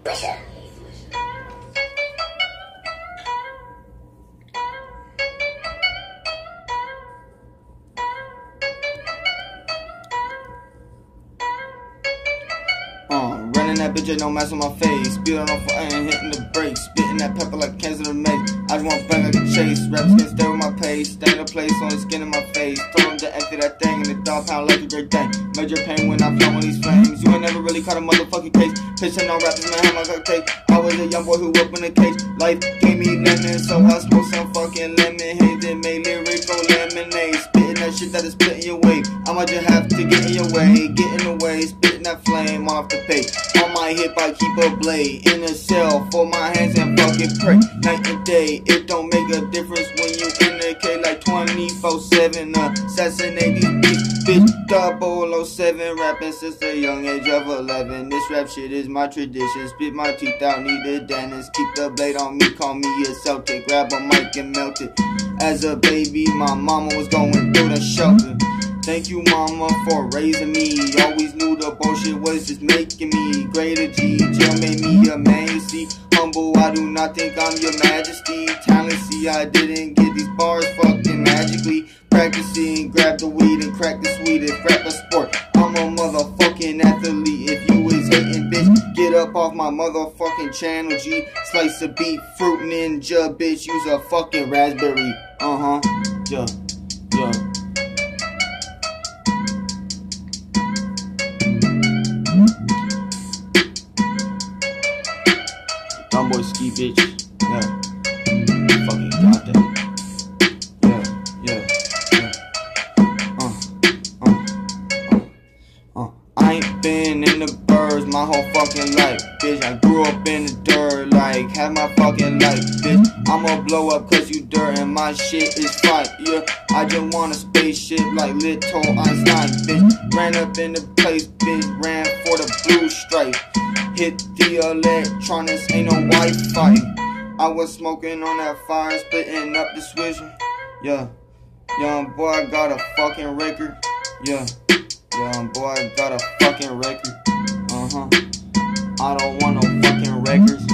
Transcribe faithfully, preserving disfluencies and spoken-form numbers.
Pressure. Uh, running that bitch, ain't no mess on my face. Speeding on foot, I ain't hitting the brakes. Spitting that pepper like cans of the maze. I just want bang like a chase. Raps can't stay with my pace. Stay in a place on the skin in my face. Told him to empty that thing, and the dog pound like a great thing. Major pain when I flow on these flames. You ain't never really caught a motherfucking case. Pitching on rappers, man, how my cupcake. I was a young boy who up in the cage. Life gave me lemon, so I smoked some fucking lemon haze and made lyrical lemonade. Spitting that shit that is splitting your way. I might just have to get in your way, get in the way, spitting that flame off the page. On my hip I keep a blade, in a cell for my hands and fucking pray. Night and day, it don't make a difference when you indicate like twenty-four seven. Assassinate these bitch, bitch, double oh seven. Rapping since the young age of eleven. This rap shit is my tradition. Spit my teeth out, need a dentist. Keep the blade on me, call me a Celtic. Grab a mic and melt it. As a baby, my mama was going through the shelter. Thank you, mama, for raising me. Always knew the bullshit was just making me greater. G. Jail made me a man, you see. Humble, I do not think I'm your majesty. Talent, see, I didn't get these bars fucking magically. Practicing, grab the weed and crack the sweet. If rap a sport, I'm a motherfucking athlete. If you is hating, bitch, get up off my motherfucking channel, G. Slice a beat, fruit ninja, bitch, use a fucking raspberry. Uh-huh, yeah, yeah. Dumb boy ski, bitch. Yeah. Fucking got that. Yeah, yeah, yeah. Uh, uh, uh, uh. I ain't been in the birds my whole fucking life, bitch. I grew up in the dirt, like, had my fucking life, bitch. I'ma blow up cause you dirt and my shit is fire, yeah. I just want a spaceship like Little Einstein, bitch. Ran up in the place, bitch. Ran for the blue stripe. Hit the electronics, ain't no Wi-Fi. I was smoking on that fire, splitting up the swisher. Yeah, young boy got a fucking record. Yeah, young boy got a fucking record. Uh-huh. I don't want no fucking records.